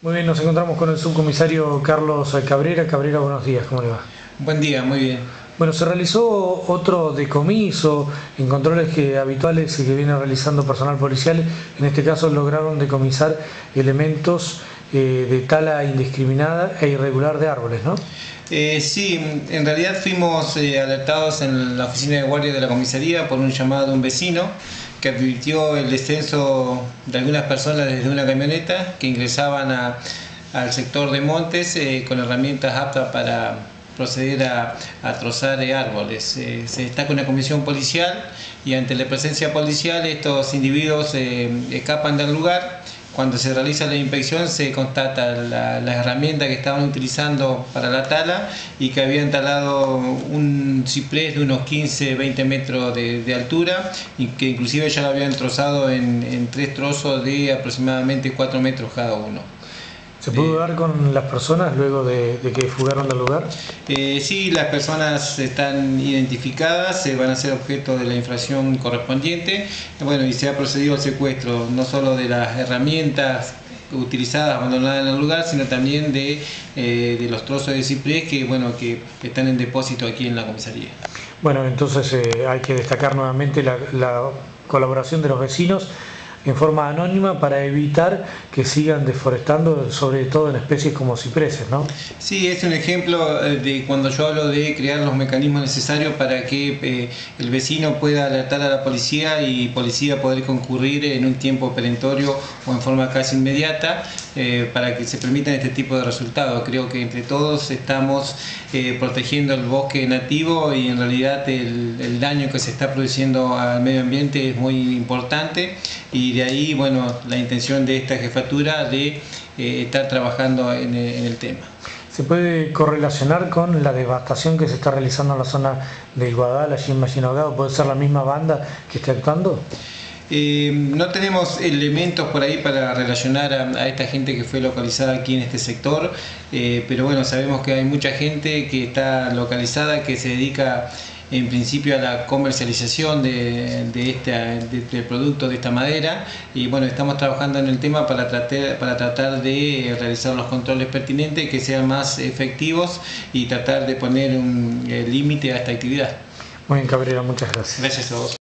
Muy bien, nos encontramos con el subcomisario Carlos Cabrera. Cabrera, buenos días, ¿cómo le va? Buen día, muy bien. Bueno, se realizó otro decomiso en controles habituales que viene realizando personal policial. En este caso lograron decomisar elementos de tala indiscriminada e irregular de árboles, ¿no? Sí, en realidad fuimos alertados en la oficina de guardia de la comisaría por un llamado de un vecino que advirtió el descenso de algunas personas desde una camioneta que ingresaban al sector de montes con herramientas aptas para proceder a trozar árboles. Se destaca una comisión policial y ante la presencia policial estos individuos escapan del lugar. Cuando se realiza la inspección se constata las herramientas que estaban utilizando para la tala y que habían talado un ciprés de unos 15-20 metros de altura y que inclusive ya lo habían trozado en 3 trozos de aproximadamente 4 metros cada uno. ¿Se pudo dar con las personas luego de que fugaron del lugar? Sí, las personas están identificadas, van a ser objeto de la infracción correspondiente. Bueno, y se ha procedido al secuestro no solo de las herramientas utilizadas, abandonadas en el lugar, sino también de los trozos de ciprés que están en depósito aquí en la comisaría. Bueno, entonces hay que destacar nuevamente la colaboración de los vecinos en forma anónima para evitar que sigan deforestando, sobre todo en especies como cipreses, ¿no? Sí, es un ejemplo de cuando yo hablo de crear los mecanismos necesarios para que el vecino pueda alertar a la policía y policía poder concurrir en un tiempo perentorio o en forma casi inmediata para que se permitan este tipo de resultados. Creo que entre todos estamos protegiendo el bosque nativo y en realidad el daño que se está produciendo al medio ambiente es muy importante. Y de ahí, bueno, la intención de esta jefatura de estar trabajando en el tema. ¿Se puede correlacionar con la devastación que se está realizando en la zona del Guadal, allí en Machín Ahogado? ¿Puede ser la misma banda que esté actuando? No tenemos elementos por ahí para relacionar a esta gente que fue localizada aquí en este sector, pero bueno, sabemos que hay mucha gente que está localizada, que se dedica en principio a la comercialización del producto de esta madera y bueno, estamos trabajando en el tema para tratar de realizar los controles pertinentes que sean más efectivos y tratar de poner un límite a esta actividad. Muy bien, Cabrera, muchas gracias. Gracias a vos.